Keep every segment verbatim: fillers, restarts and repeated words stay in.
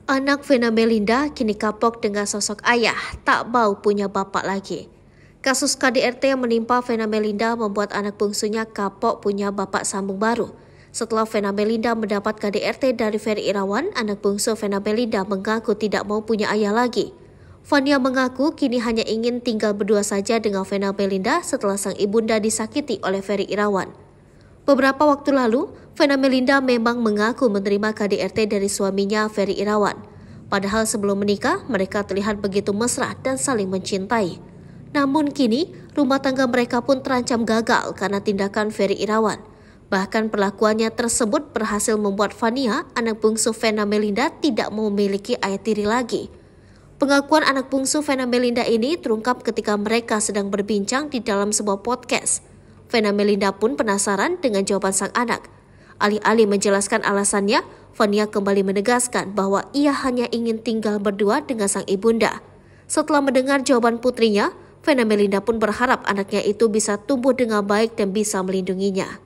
Anak Vena Melinda kini kapok dengan sosok ayah, tak mau punya bapak lagi. Kasus K D R T yang menimpa Vena Melinda membuat anak bungsunya kapok punya bapak sambung baru. Setelah Vena Melinda mendapat K D R T dari Ferry Irawan, anak bungsu Vena Melinda mengaku tidak mau punya ayah lagi. Fania mengaku kini hanya ingin tinggal berdua saja dengan Vena Melinda setelah sang ibunda disakiti oleh Ferry Irawan. Beberapa waktu lalu, Vena Melinda memang mengaku menerima K D R T dari suaminya Ferry Irawan. Padahal sebelum menikah, mereka terlihat begitu mesra dan saling mencintai. Namun kini, rumah tangga mereka pun terancam gagal karena tindakan Ferry Irawan. Bahkan perlakuannya tersebut berhasil membuat Fania, anak bungsu Vena Melinda, tidak memiliki ayah tiri lagi. Pengakuan anak bungsu Vena Melinda ini terungkap ketika mereka sedang berbincang di dalam sebuah podcast. Vena Melinda pun penasaran dengan jawaban sang anak. Alih-alih menjelaskan alasannya, Fania kembali menegaskan bahwa ia hanya ingin tinggal berdua dengan sang ibunda. Setelah mendengar jawaban putrinya, Vena Melinda pun berharap anaknya itu bisa tumbuh dengan baik dan bisa melindunginya.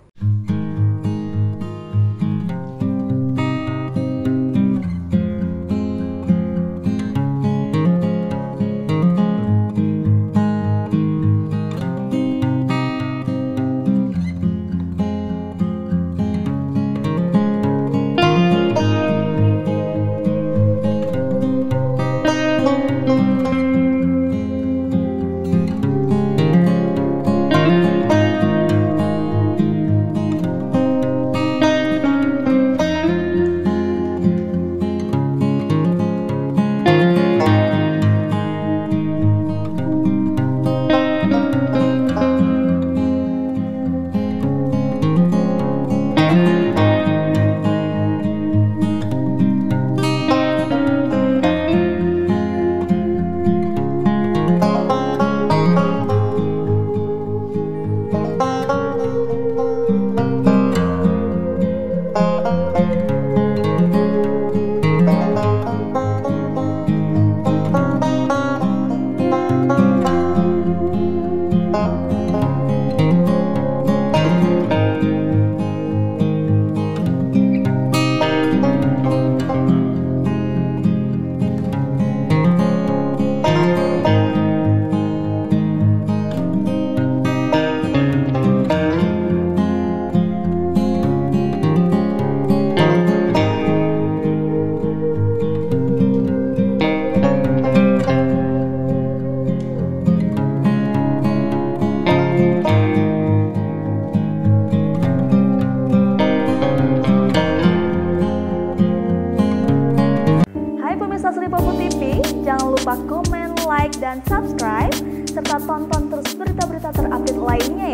T V, jangan lupa komen, like, dan subscribe, serta tonton terus berita-berita terupdate lainnya ya.